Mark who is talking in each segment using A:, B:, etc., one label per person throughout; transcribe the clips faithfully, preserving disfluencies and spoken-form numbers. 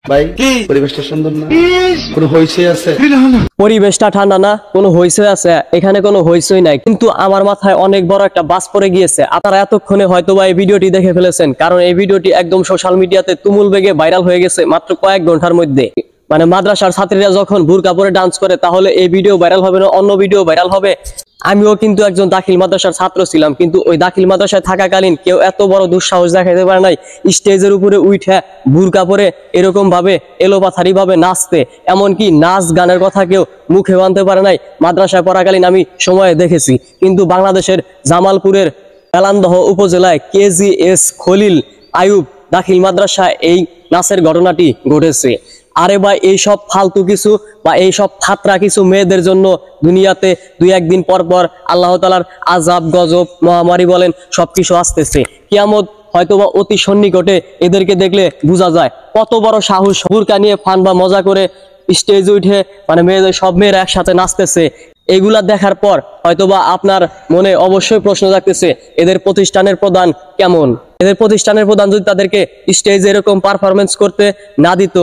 A: ভাই পরিবেশটা সুন্দর না? কোনো হইচই আছে?
B: পরিবেশটা ঠান্ডা না, কোনো হইচই আছে? এখানে কোনো হইচই নাই, কিন্তু আমার মাথায় অনেক বড় একটা বাস পড়ে গিয়েছে। আপনারা এতক্ষণে হয়তো বা এই ভিডিওটি দেখে ফেলেছেন, কারণ এই ভিডিওটি একদম সোশ্যাল মিডিয়াতে তুমুল বেগে ভাইরাল হয়ে গেছে মাত্র কয়েক ঘন্টার মধ্যে। মানে মাদ্রাসার ছাত্রীরা যখন বুরকা পরে ডান্স করে, তাহলে এই ভিডিও ভাইরাল হবে না অন্য ভিডিও ভাইরাল হবে? আমিও কিন্তু একজন দাখিল মাদ্রাসার ছাত্র ছিলাম, কিন্তু ওই দাখিল মাদ্রাসায় থাকাকালীন কেউ এত বড় দুঃসাহস দেখাইতে পারে নাই স্টেজের উপরে উঠে বুরকা পরে এরকম ভাবে এলোপাথারি ভাবে নাচতে। এমনকি নাচ গানের কথা কেউ মুখে আনতে পারে নাই মাদ্রাসায় পড়াকালীন আমি সময়ে দেখেছি। কিন্তু বাংলাদেশের জামালপুরের এলানদহ উপজেলায় কেজি এস খলিল আয়ুব দাখিল মাদ্রাসায় এই নাচের ঘটনাটি ঘটেছে। আরে ভাই, এইসব ফালতু কিছু বা এইসব ফাতরা কিছু মেয়েদের জন্য দুনিয়াতে দুই একদিন পর পর আল্লাহ তাআলার আযাব গজব মহামারী বলেন সবকিছু আসতেছে। কিয়ামত হয়তোবা অতি সন্নিকটে। এদেরকে দেখলে বোঝা যায় কত বড় সাহস, বুরকা নিয়ে ফান বা মজা করে স্টেজে উঠে মানে মেয়েদের সব মেয়েরা একসাথে নাচতেছে। এগুলা দেখার পর হয়তোবা আপনার মনে অবশ্যই প্রশ্ন জাগতেছে, এদের প্রতিষ্ঠানের প্রধান কেমন? এদের প্রতিষ্ঠানের প্রধান যদি তাদেরকে স্টেজে এরকম পারফরমেন্স করতে না দিত,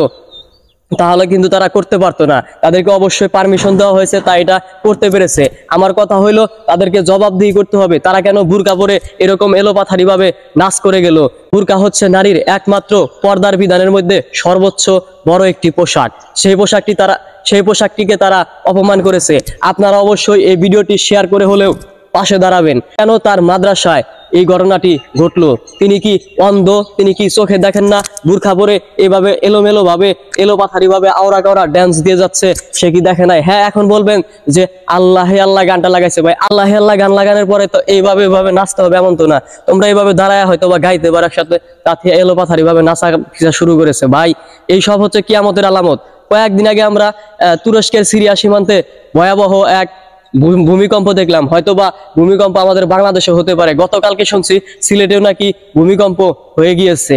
B: তাহলে কিন্তু তারা করতে পারতো না। তাদেরকে অবশ্যই পারমিশন দেওয়া হয়েছে, তাই এটা করতে পেরেছে। আমার কথা হইলো, তাদেরকে জবাবদিহি করতে হবে, তারা কেন বুরকা পরে এরকম এলোপাথারি ভাবে নাচ করে গেল। বুরকা হচ্ছে নারীর একমাত্র পর্দার বিধানের মধ্যে সর্বোচ্চ বড় একটি পোশাক। সেই পোশাকটি তারা সেই পোশাকটিকে তারা অপমান করেছে। আপনারা অবশ্যই এই ভিডিওটি শেয়ার করে হলেও পাশে দাঁড়াবেন। কেন তার মাদ্রাসায় এই ঘটনাটি ঘটলো? তিনি কি অন্ধ? তিনি কি চোখে দেখেন না? বুরখা পরে এইভাবে এলোমেলো ভাবে এলোপাথারি ভাবে আওরা গাওরা ড্যান্স দিয়ে যাচ্ছে, সে কি দেখে নাই? হ্যাঁ, এখন বলবেন যে আল্লাহে আল্লাহ গানটা লাগাইছে। ভাই, আল্লাহে আল্লাহ গান লাগানোর পরে তো এইভাবে এইভাবে নাচতে হবে এমন তো না। তোমরা এইভাবে দাঁড়ায় হয়তো বা গাইতে পারো একসাথে, তাতে এলোপাথারি ভাবে নাচা শুরু করেছে। ভাই, এই সব হচ্ছে কিয়ামতের আলামত। কয়েকদিন আগে আমরা তুরস্কের সিরিয়া সীমান্তে ভয়াবহ এক ভূমিকম্প দেখলাম। হয়তোবা ভূমিকম্প আমাদের বাংলাদেশে হতে পারে। গতকালকে শুনছি সিলেটেও নাকি ভূমিকম্প হয়ে গিয়েছে।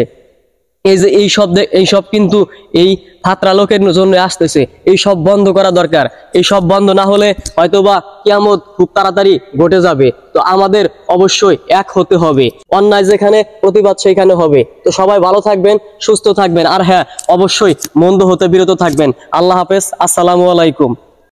B: এই যে এই সব এই সব কিন্তু এই ফাতরা লোকের জন্য আসতেছে। এই সব বন্ধ করা দরকার। এই সব বন্ধ না হলে হয়তোবা কিয়ামত খুব তাড়াতাড়ি ঘটে যাবে। তো আমাদের অবশ্যই এক হতে হবে। অন্যায় যেখানে প্রতিবাদ সেখানে হবে। তো সবাই ভালো থাকবেন, সুস্থ থাকবেন, আর হ্যাঁ, অবশ্যই মন্দ হতে বিরত থাকবেন। আল্লাহ হাফেজ, আসসালামু আলাইকুম।